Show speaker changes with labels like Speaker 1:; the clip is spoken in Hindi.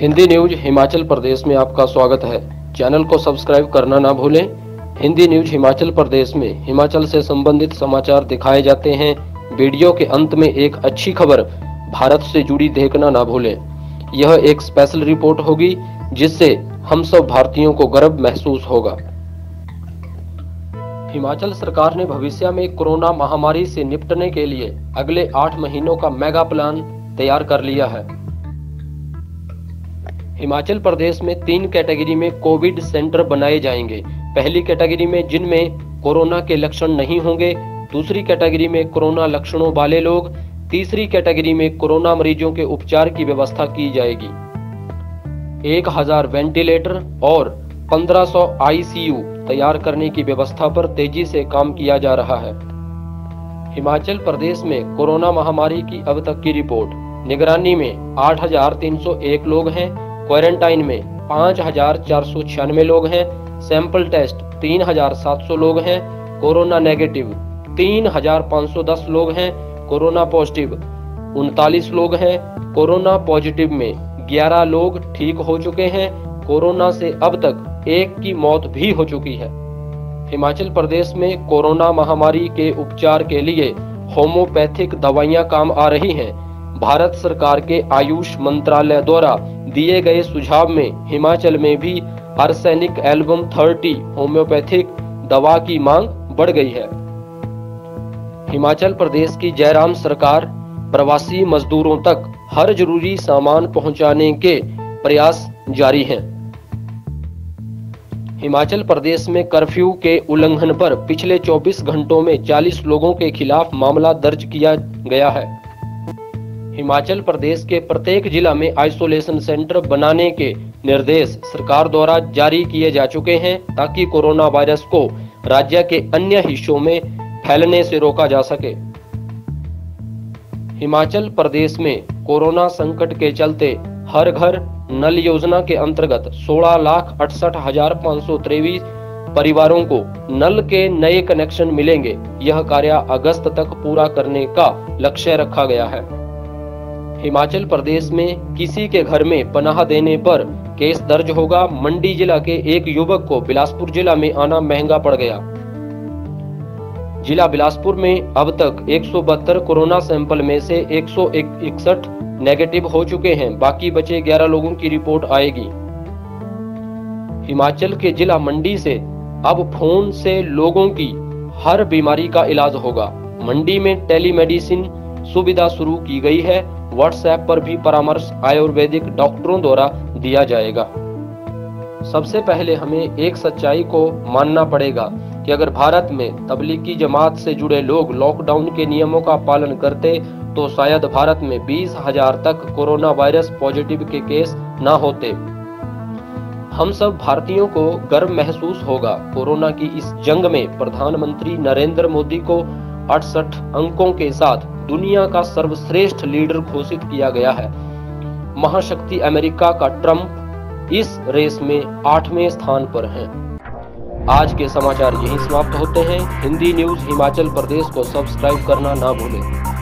Speaker 1: हिंदी न्यूज हिमाचल प्रदेश में आपका स्वागत है। चैनल को सब्सक्राइब करना ना भूलें। हिंदी न्यूज हिमाचल प्रदेश में हिमाचल से संबंधित समाचार दिखाए जाते हैं। वीडियो के अंत में एक अच्छी खबर भारत से जुड़ी देखना ना भूलें। यह एक स्पेशल रिपोर्ट होगी जिससे हम सब भारतीयों को गर्व महसूस होगा। हिमाचल सरकार ने भविष्य में कोरोना महामारी से निपटने के लिए अगले 8 महीनों का मेगा प्लान तैयार कर लिया है। हिमाचल प्रदेश में 3 कैटेगरी में कोविड सेंटर बनाए जाएंगे। पहली कैटेगरी में जिनमें कोरोना के लक्षण नहीं होंगे, दूसरी कैटेगरी में कोरोना लक्षणों वाले लोग, तीसरी कैटेगरी में कोरोना मरीजों के उपचार की व्यवस्था की जाएगी। 1000 वेंटिलेटर और 1500 आईसीयू तैयार करने की व्यवस्था पर तेजी से काम किया जा रहा है। हिमाचल प्रदेश में कोरोना महामारी की अब तक की रिपोर्ट। निगरानी में 8301 लोग हैं। क्वारंटाइन में 5496 लोग हैं। सैंपल टेस्ट 3700 लोग हैं। कोरोना नेगेटिव 3510 लोग हैं। कोरोना पॉजिटिव 39 लोग हैं। कोरोना पॉजिटिव में 11 लोग ठीक हो चुके हैं। कोरोना से अब तक 1 की मौत भी हो चुकी है। हिमाचल प्रदेश में कोरोना महामारी के उपचार के लिए होम्योपैथिक दवाइयां काम आ रही हैं। भारत सरकार के आयुष मंत्रालय द्वारा दिए गए सुझाव में हिमाचल में भी आर्सेनिक एल्बम 30 होम्योपैथिक दवा की मांग बढ़ गई है। हिमाचल प्रदेश की जयराम सरकार प्रवासी मजदूरों तक हर जरूरी सामान पहुंचाने के प्रयास जारी हैं। हिमाचल प्रदेश में कर्फ्यू के उल्लंघन पर पिछले 24 घंटों में 40 लोगों के खिलाफ मामला दर्ज किया गया है। हिमाचल प्रदेश के प्रत्येक जिला में आइसोलेशन सेंटर बनाने के निर्देश सरकार द्वारा जारी किए जा चुके हैं ताकि कोरोना वायरस को राज्य के अन्य हिस्सों में फैलने से रोका जा सके। हिमाचल प्रदेश में कोरोना संकट के चलते हर घर नल योजना के अंतर्गत 16,68,523 परिवारों को नल के नए कनेक्शन मिलेंगे। यह कार्य अगस्त तक पूरा करने का लक्ष्य रखा गया है। हिमाचल प्रदेश में किसी के घर में पनाह देने पर केस दर्ज होगा। मंडी जिला के एक युवक को बिलासपुर जिला में आना महंगा पड़ गया। जिला बिलासपुर में अब तक 172 कोरोना सैंपल में से 161 नेगेटिव हो चुके हैं। बाकी बचे 11 लोगों की रिपोर्ट आएगी। हिमाचल के जिला मंडी से अब फोन से लोगों की हर बीमारी का इलाज होगा। मंडी में टेलीमेडिसिन सुविधा शुरू की गई है। व्हाट्सएप पर भी परामर्श आयुर्वेदिक डॉक्टरों द्वारा दिया जाएगा। सबसे पहले हमें एक सच्चाई को मानना पड़ेगा कि अगर भारत में तबलीगी जमात से जुड़े लोग लॉकडाउन के नियमों का पालन करते तो शायद भारत में 20,000 तक कोरोना वायरस पॉजिटिव के केस ना होते। हम सब भारतीयों को गर्व महसूस होगा। कोरोना की इस जंग में प्रधानमंत्री नरेंद्र मोदी को 68 अंकों के साथ दुनिया का सर्वश्रेष्ठ लीडर घोषित किया गया है। महाशक्ति अमेरिका का ट्रंप इस रेस में 8वें स्थान पर हैं। आज के समाचार यहीं समाप्त होते हैं। हिंदी न्यूज हिमाचल प्रदेश को सब्सक्राइब करना ना भूलें।